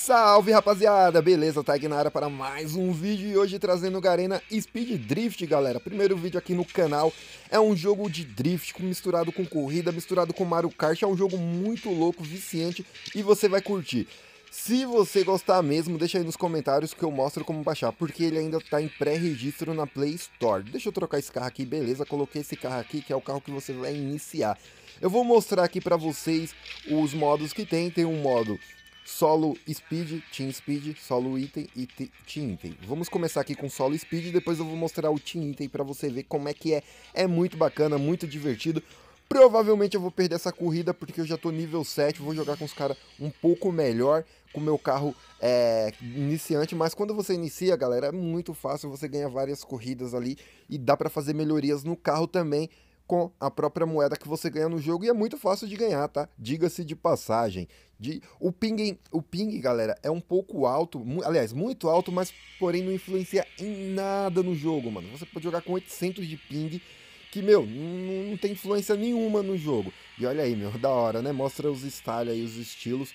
Salve rapaziada, beleza? Tag na área para mais um vídeo e hoje trazendo o Garena Speed Drift, galera. Primeiro vídeo aqui no canal, é um jogo de drift misturado com corrida, misturado com Mario Kart. É um jogo muito louco, viciante e você vai curtir. Se você gostar mesmo, deixa aí nos comentários que eu mostro como baixar, porque ele ainda tá em pré-registro na Play Store. Deixa eu trocar esse carro aqui, beleza? Coloquei esse carro aqui, que é o carro que você vai iniciar. Eu vou mostrar aqui pra vocês os modos que tem um modo Solo Speed, Team Speed, Solo Item e Team Item. Vamos começar aqui com Solo Speed, depois eu vou mostrar o Team Item pra você ver como é que é. É muito bacana, muito divertido. Provavelmente eu vou perder essa corrida porque eu já tô nível 7, vou jogar com os caras um pouco melhor, com o meu carro iniciante, mas quando você inicia, galera, é muito fácil, você ganha várias corridas ali e dá pra fazer melhorias no carro também com a própria moeda que você ganha no jogo e é muito fácil de ganhar, tá? Diga-se de passagem. O ping, galera, é um pouco alto, aliás, muito alto, mas porém não influencia em nada no jogo, mano. Você pode jogar com 800 de ping, que, meu, não tem influência nenhuma no jogo. E olha aí, meu, da hora, né? Mostra os styles aí, os estilos.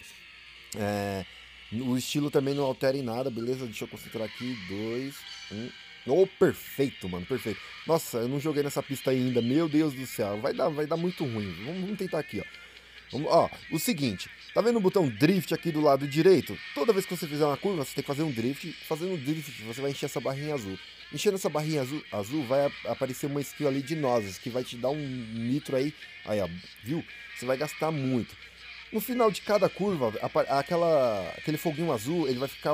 O estilo também não altera em nada, beleza? Deixa eu concentrar aqui, 2, 1... Oh, perfeito, mano, perfeito. Nossa, eu não joguei nessa pista ainda, meu Deus do céu. Vai dar muito ruim. Vamos tentar aqui, ó. Ó, o seguinte, tá vendo o botão drift aqui do lado direito? Toda vez que você fizer uma curva, você tem que fazer um drift. Fazendo um drift, você vai encher essa barrinha azul. Enchendo essa barrinha azul vai aparecer uma skill ali de nozes, que vai te dar um nitro aí. Aí, ó, viu? Você vai gastar muito. No final de cada curva, aquele foguinho azul, ele vai ficar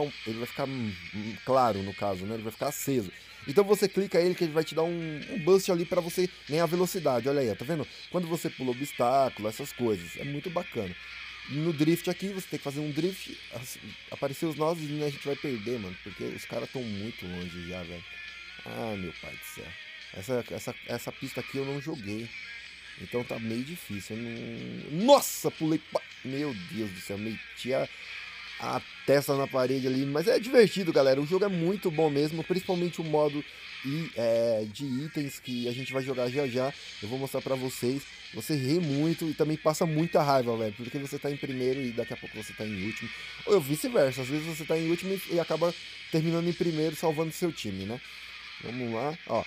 claro, no caso, né? Ele vai ficar aceso. Então você clica ele que ele vai te dar um boost ali para você ganhar velocidade. Olha aí, tá vendo? Quando você pula obstáculo, essas coisas. É muito bacana. E no drift aqui, você tem que fazer um drift, aparecer os nós e a gente vai perder, mano. Porque os caras estão muito longe já, velho. Ah, meu pai do céu. Essa pista aqui eu não joguei. Então tá meio difícil. Nossa, pulei. Meu Deus do céu, meti a testa na parede ali. Mas é divertido, galera. O jogo é muito bom mesmo. Principalmente o modo de itens que a gente vai jogar já já. Eu vou mostrar pra vocês. Você ri muito e também passa muita raiva, velho. Porque você tá em primeiro e daqui a pouco você tá em último. Ou vice-versa. Às vezes você tá em último e acaba terminando em primeiro, salvando seu time, né? Vamos lá. Ó.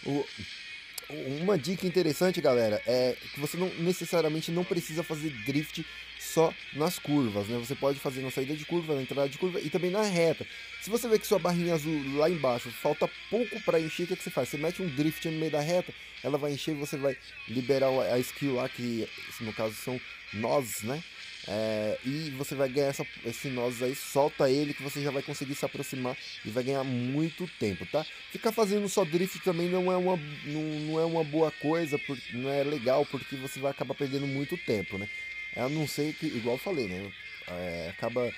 Uma dica interessante, galera, é que você não necessariamente não precisa fazer drift só nas curvas, né? Você pode fazer na saída de curva, na entrada de curva e também na reta. Se você vê que sua barrinha azul lá embaixo falta pouco para encher, o que você faz? Você mete um drift no meio da reta, ela vai encher e você vai liberar a skill lá, que no caso são nós, né? E você vai ganhar esse nós aí, solta ele que você já vai conseguir se aproximar e vai ganhar muito tempo, tá? Ficar fazendo só drift também não é uma boa coisa, não é legal, porque você vai acabar perdendo muito tempo, né? A não ser que, igual eu falei, né? Acaba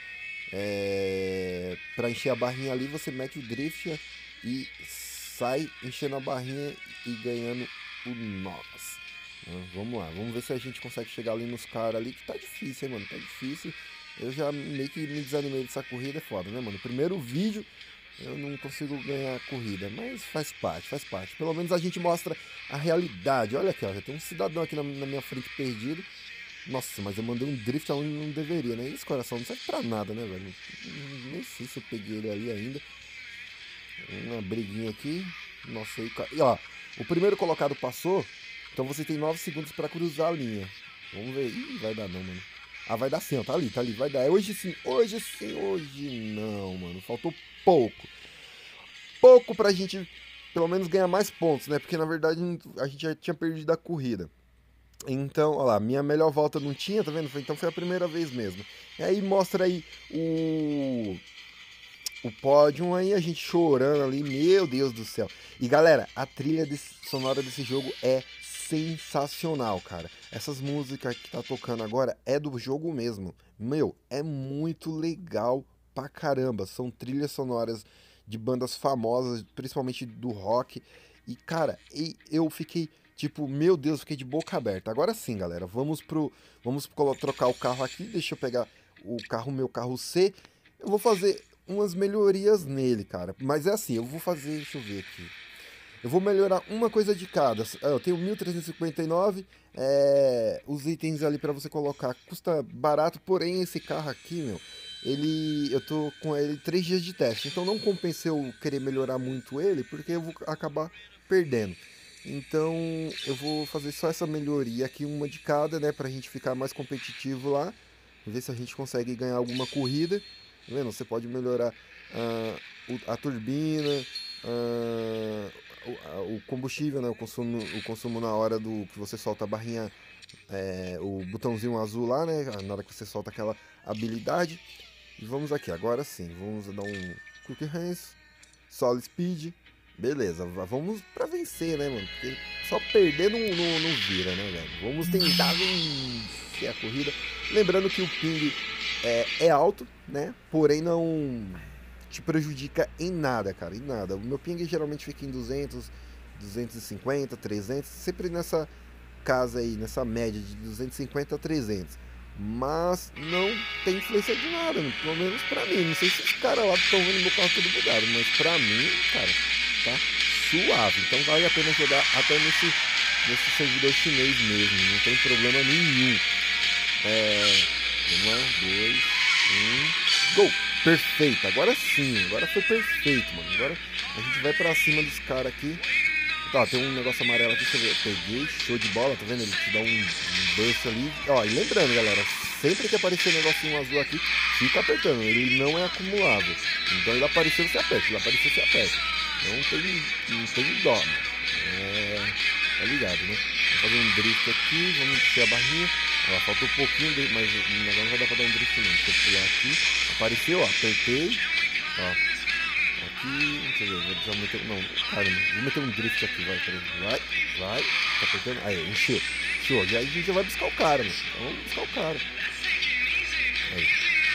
pra encher a barrinha ali, você mete o drift e sai enchendo a barrinha e ganhando o nós. Vamos lá, vamos ver se a gente consegue chegar ali nos caras ali, que tá difícil, hein, mano, tá difícil. Eu já meio que me desanimei dessa corrida, é foda, né, mano? Primeiro vídeo, eu não consigo ganhar a corrida, mas faz parte, faz parte. Pelo menos a gente mostra a realidade. Olha aqui, ó, já tem um cidadão aqui na minha frente perdido. Nossa, mas eu mandei um drift aonde não deveria, né? Esse coração não serve pra nada, né, velho? Nem sei se eu peguei ele ali ainda. Uma briguinha aqui. Nossa, aí, e ó, o primeiro colocado passou. Então você tem 9 segundos pra cruzar a linha. Vamos ver. Ih, vai dar não, mano. Ah, vai dar sim, ó. Tá ali, vai dar. É hoje sim, hoje sim, hoje não, mano. Faltou pouco. Pouco pra gente, pelo menos, ganhar mais pontos, né? Porque, na verdade, a gente já tinha perdido a corrida. Então, ó lá, minha melhor volta não tinha, tá vendo? Então foi a primeira vez mesmo. E aí mostra aí o pódio aí, a gente chorando ali, meu Deus do céu. E galera, a trilha sonora desse jogo é sensacional, cara. Essas músicas que tá tocando agora é do jogo mesmo. Meu, é muito legal pra caramba. São trilhas sonoras de bandas famosas, principalmente do rock. E cara, eu fiquei tipo, meu Deus, fiquei de boca aberta. Agora sim, galera, vamos trocar o carro aqui. Deixa eu pegar meu carro C. Eu vou fazer umas melhorias nele, cara. Mas é assim, eu vou fazer, deixa eu ver aqui. Eu vou melhorar uma coisa de cada. Eu tenho 1359, os itens ali para você colocar. Custa barato, porém esse carro aqui, meu, eu tô com ele 3 dias de teste, então não compensa eu querer melhorar muito ele, porque eu vou acabar perdendo. Então eu vou fazer só essa melhoria aqui, uma de cada, né, pra gente ficar mais competitivo lá, ver se a gente consegue ganhar alguma corrida. Tá vendo? Você pode melhorar ah, a turbina, o combustível, né, o consumo na hora do que você solta a barrinha, o botãozinho azul lá, né, na hora que você solta aquela habilidade. E vamos aqui, agora sim, vamos dar um Quick Hands, Solid Speed, beleza, vamos pra vencer, né, mano, porque só perder não vira, né, velho. Vamos tentar vencer a corrida, lembrando que o ping é alto, né, porém não te prejudica em nada, cara, em nada. O meu ping geralmente fica em 200, 250, 300, sempre nessa casa aí, nessa média de 250 a 300. Mas não tem influência de nada, né? Pelo menos pra mim. Não sei se os caras lá estão vendo meu carro todo bugado, mas pra mim, cara, tá suave. Então vale a pena jogar até nesse servidor chinês mesmo, não tem problema nenhum. Vamos lá, 2, 1, gol! Perfeito, agora sim, agora foi perfeito, mano. Agora a gente vai pra cima dos caras aqui. Tá, tem um negócio amarelo aqui, deixa eu ver. Peguei, show de bola, tá vendo? Ele te dá um burst ali. Ó, e lembrando, galera, sempre que aparecer um negocinho azul aqui, fica apertando. Ele não é acumulável. Então ele apareceu, você aperta. Ele apareceu, você aperta. Não tem dó. Tá ligado, né? Vamos fazer um drift aqui, vamos encher a barrinha. Ó, faltou um pouquinho, mas agora não vai dar pra dar um drift não. Deixa eu pular aqui. Apareceu, ó, apertei. Ó. Aqui, deixa eu ver, vou meter. Não, caramba, vou meter um drift aqui, vai, tá apertando. Aí, encheu, show, já a gente já vai buscar o cara, mano. Então, vamos buscar o cara. Aí,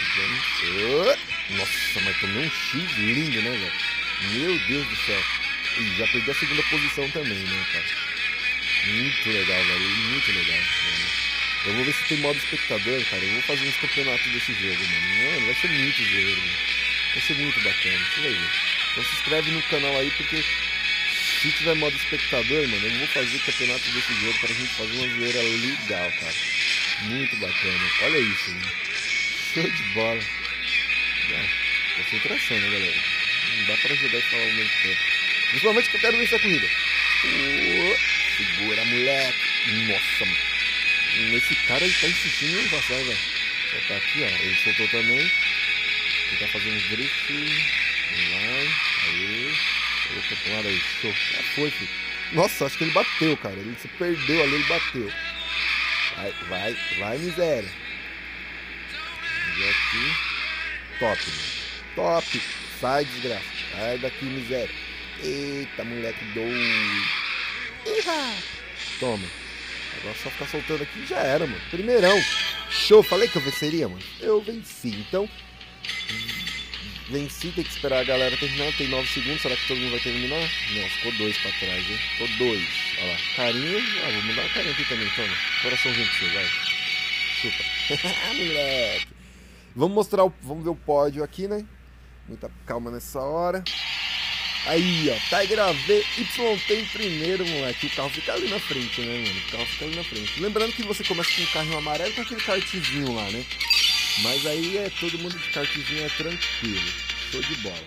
nossa, mas tomei um X lindo, né, velho? Meu Deus do céu. E já perdi a segunda posição também, né, cara? Muito legal, velho, muito legal. Eu vou ver se tem modo espectador, cara. Eu vou fazer uns campeonatos desse jogo, mano. Vai ser muito zoeiro, mano. Vai ser muito bacana, você vai ver. Então se inscreve no canal aí, porque se tiver modo espectador, mano, eu vou fazer campeonato desse jogo pra gente fazer uma zoeira legal, cara. Muito bacana. Olha isso, mano. Show de bola. Concentração, né, galera? Não dá pra jogar e falar ao mesmo tempo. Principalmente que eu quero ver essa corrida. Segura, moleque. Nossa, mano. Esse cara ele tá insistindo em passar, velho. Só tá aqui, ó. Ele soltou também. Tentar fazer um drift. Vamos lá. Aí. Opa, pro lado aí. Show. Já foi, filho. Nossa, acho que ele bateu, cara. Ele se perdeu ali, ele bateu. Vai, miséria. Vamos ver aqui. Top, mano. Top. Sai, desgraça. Sai daqui, miséria. Eita, moleque doido. Toma. Agora só ficar soltando aqui já era, mano. Primeirão. Show. Falei que eu venceria, mano. Eu venci. Então, venci. Tem que esperar a galera terminar. Tem 9 segundos. Será que todo mundo vai terminar? Não, ficou 2 pra trás, hein? Ficou 2. Olha lá. Carinho. Vou mandar uma carinha aqui também. Toma. Coraçãozinho pra você, vai. Chupa. Moleque. Vamos ver o pódio aqui, né? Muita calma nessa hora. Aí, ó, Tiger AV YT em primeiro, moleque. O carro fica ali na frente, né, mano? O carro fica ali na frente. Lembrando que você começa com um carrinho amarelo com aquele kartzinho lá, né? Mas aí todo mundo de kartzinho é tranquilo. Show de bola.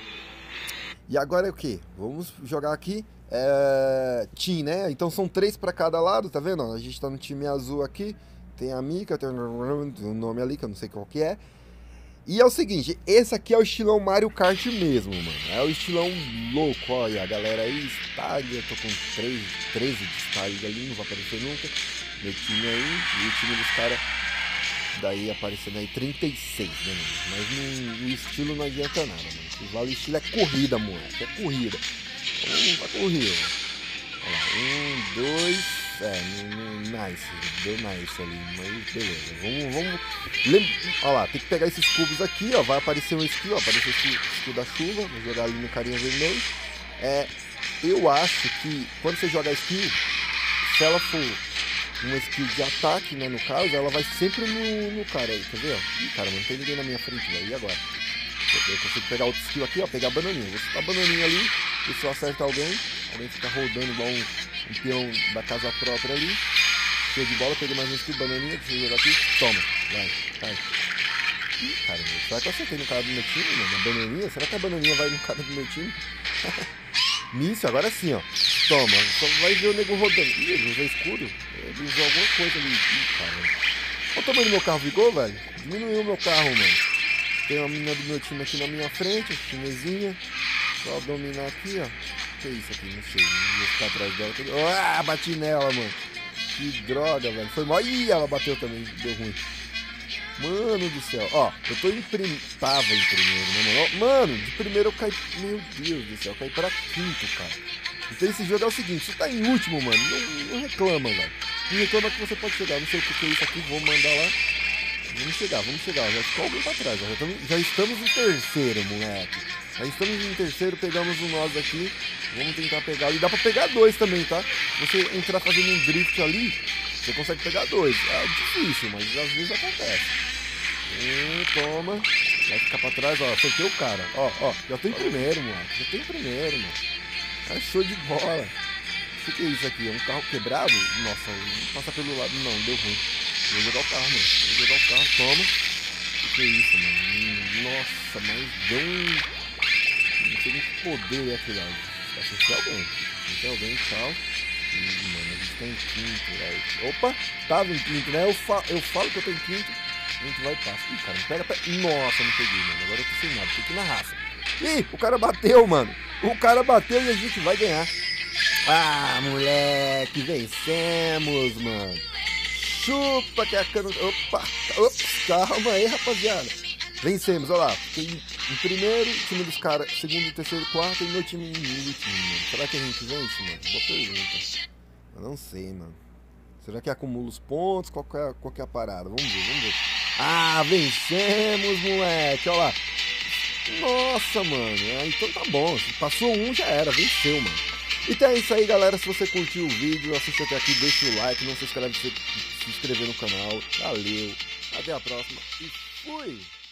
E agora é o que? Vamos jogar aqui. Team, né? Então são 3 pra cada lado, tá vendo? A gente tá no time azul aqui. Tem a Mika, tem um nome ali que eu não sei qual que é. E é o seguinte, esse aqui é o estilão Mario Kart mesmo, mano. É o estilão louco, olha, a galera aí, Stag, eu tô com 13 de Stag ali, não vai aparecer nunca. Meu time aí, e o time dos caras, daí aparecendo aí 36, né, mano? Mas no estilo não adianta nada, mano. O que vale o estilo é corrida, moleque, é corrida. Então vai correr, ó. Olha lá, 1, 2... nice, deu nice ali, mas beleza, vamos, olha lá, tem que pegar esses cubos aqui, ó, vai aparecer um skill, ó, apareceu esse skill da chuva, vou jogar ali no carinha vermelho, eu acho que quando você joga a skill, se ela for uma skill de ataque, né, no caso, ela vai sempre no cara aí, quer ver, ó, ih, cara, não tem ninguém na minha frente, velho, e agora? Eu consigo pegar outro skill aqui, ó, pegar a bananinha, vou chutar a bananinha ali, e se eu acertar alguém fica rodando igual um peão da casa própria ali. Show de bola, peguei mais um skill, bananinha, deixa eu jogar aqui. Toma, vai. Ih, caramba, será que eu acertei no cara do meu time, mano? A bananinha? Será que a bananinha vai no cara do meu time? Nisso, agora sim, ó. Toma, só vai ver o nego rodando. Ih, ele usou escudo? Ele usou alguma coisa ali. Ih, caramba. Olha o tamanho do meu carro, ficou, velho? Diminuiu o meu carro, mano. Tem uma menina do meu time aqui na minha frente, a chinesinha. Só dominar aqui, ó. Que é isso aqui? Não sei. Não vou ficar atrás dela. Ah, bati nela, mano. Que droga, velho. Foi mal. Ih, ela bateu também. Deu ruim. Mano do céu. Ó, eu tô tava em primeiro, né, mano? Mano, de primeiro eu caí. Meu Deus do céu, eu caí pra quinto, cara. Então esse jogo é o seguinte: você tá em último, mano. Não reclama, velho. Não reclama que você pode chegar. Não sei o que é isso aqui. Vou mandar lá. Vamos chegar. Já ficou alguém pra trás. Já estamos em terceiro, moleque. Já estamos em terceiro, pegamos um nós aqui. Vamos tentar pegar. E dá pra pegar dois também, tá? Você entrar fazendo um drift ali, você consegue pegar dois. É difícil, mas às vezes acontece. Toma. Vai ficar pra trás, ó. Acertei o cara. Ó. Já tô em primeiro, moleque. Já tô em primeiro, mano. É show de bola. O que é isso aqui? É um carro quebrado? Nossa, passa pelo lado. Não, deu ruim. Vou jogar o carro, mano. Vou jogar o carro, toma. O que é isso, mano? Nossa, mas deu um... Não sei nem que poder é aquele lá. Acertei alguém. Acertei alguém, tchau. E, mano, a gente tá em quinto, velho. Opa, tava em quinto, né? Eu falo que eu tô em quinto. A gente vai e passa. Ih, cara, pega. Nossa, não peguei, mano. Agora eu tô sem nada. Tem que ir na raça. Ih, o cara bateu, mano. O cara bateu e a gente vai ganhar. Ah, moleque, vencemos, mano. Chupa que a cana... Opa, calma aí, rapaziada. Vencemos, olha lá. Fiquei em primeiro, time dos caras, segundo, terceiro, quarto e meu time em último, mano. Será que a gente vence, mano? Boa pergunta. Eu não sei, mano. Será que acumula os pontos? Qual que é a parada? Vamos ver. Ah, vencemos, moleque. Olha lá. Nossa, mano. Então tá bom. Se passou um, já era. Venceu, mano. Então é isso aí, galera. Se você curtiu o vídeo, assiste até aqui, deixa o like. Não se inscreve no canal. Valeu. Até a próxima. E fui!